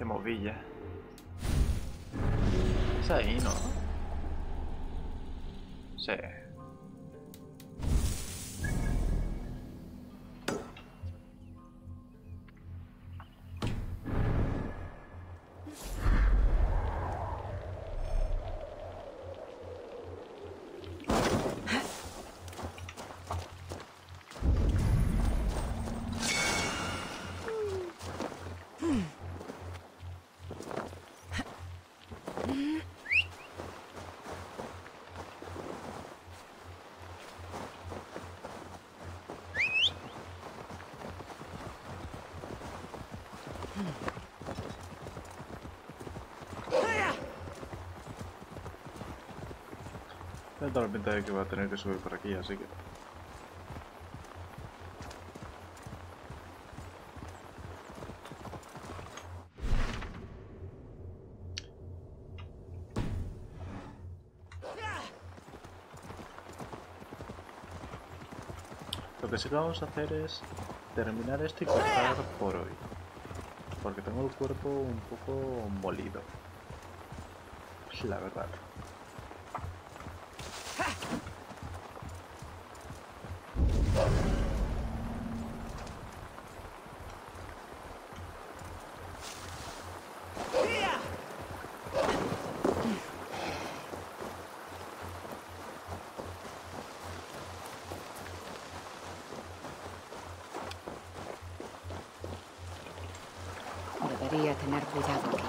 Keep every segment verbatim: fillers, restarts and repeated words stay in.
Qué movilla. Es ahí, ¿no? Sí. Tiene toda la pinta de que va a tener que subir por aquí, así que... Lo que sí que vamos a hacer es terminar esto y cortar por hoy. Porque tengo el cuerpo un poco molido. La verdad. Debería tener cuidado aquí.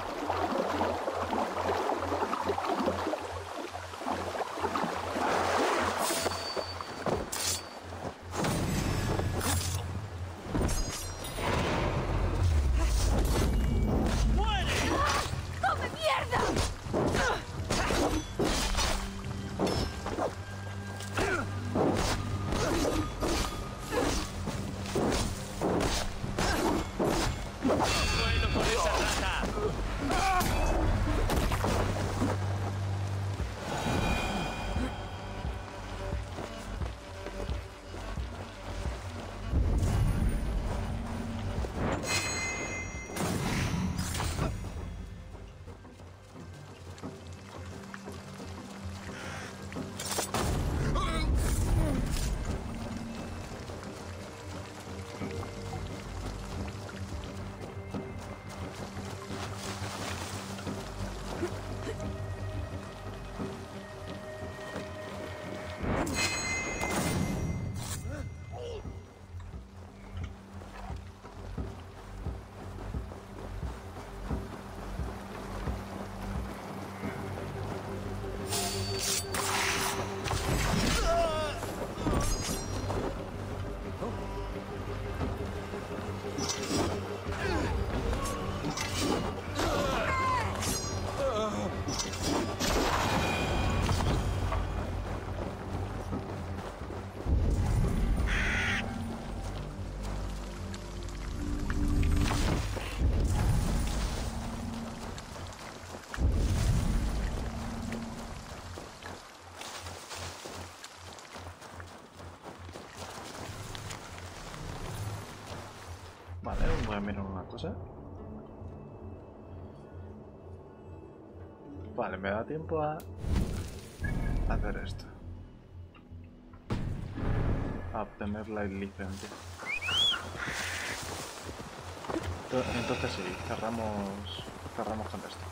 Vale, voy a mirar una cosa. Vale, me da tiempo a hacer esto. A obtener la licencia. Entonces sí, cerramos, cerramos con esto.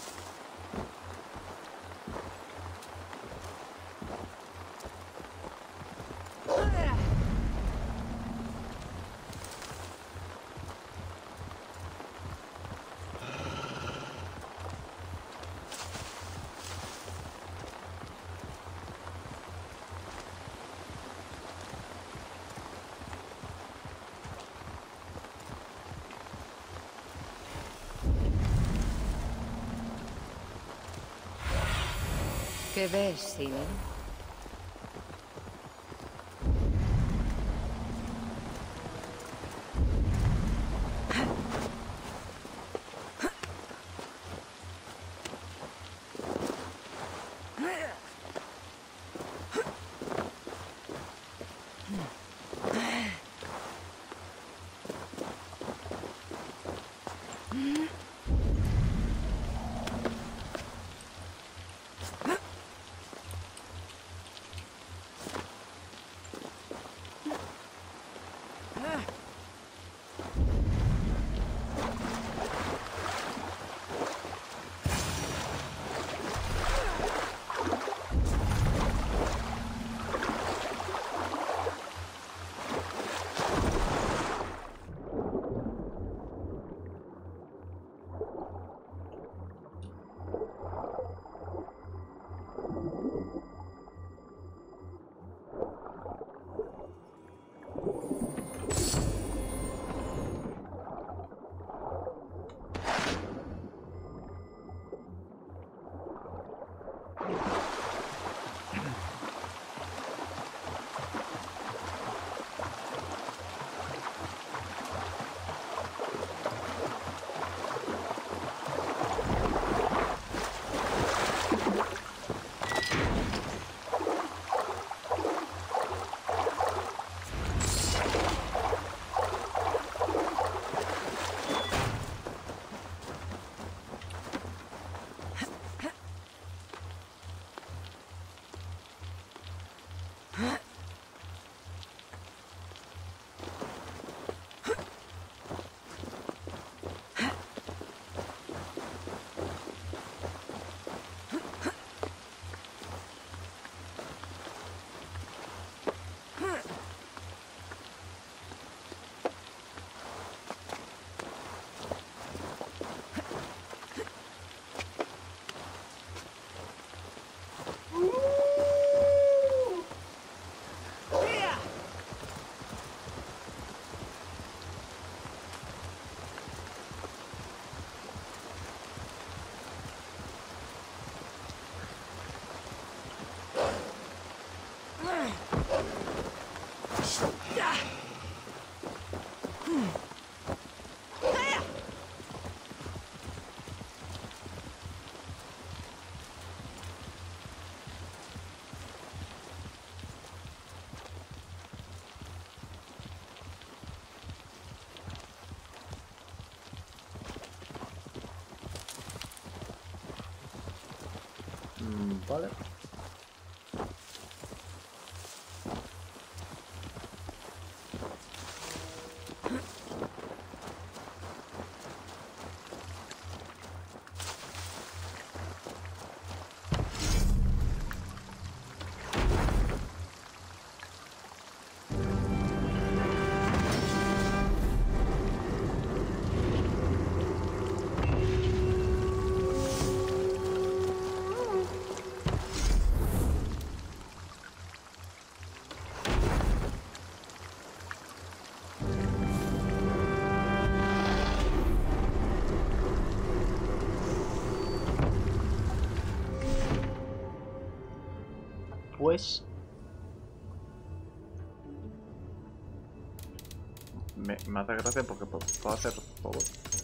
¿Qué ves, Sil? Mm, vale. Pues me, me hace gracia porque puedo, puedo hacer todo.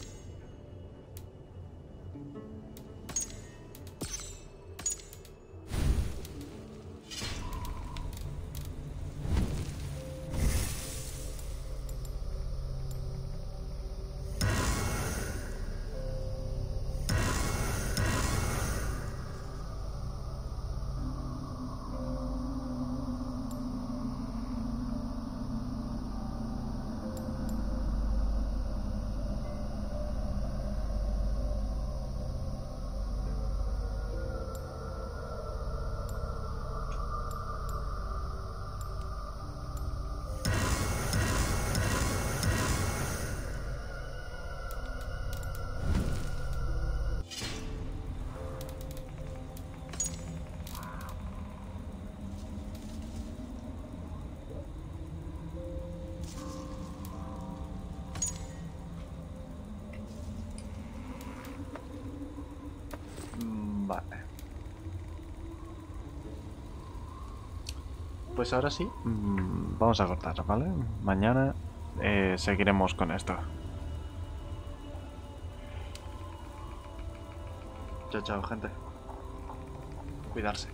Vale. Pues ahora sí, mmm, vamos a cortar, ¿vale? Mañana eh, seguiremos con esto. Chao, chao, gente. Cuidarse.